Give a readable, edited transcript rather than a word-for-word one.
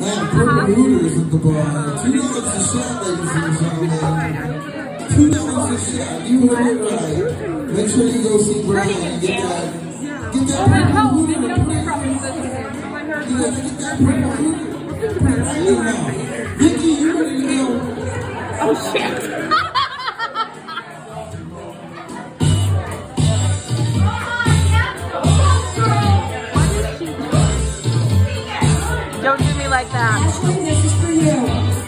Man, Purple Hooters at the bar. $2 a shot, ladies and gentlemen. $2 a shot. You heard it right. Make sure you go see Brian and get that Purple Hooter. You gotta get that Purple Hooter. Hey now. Vicky, you ready to go? Oh shit. Don't do me like that. Ashley, this is for you.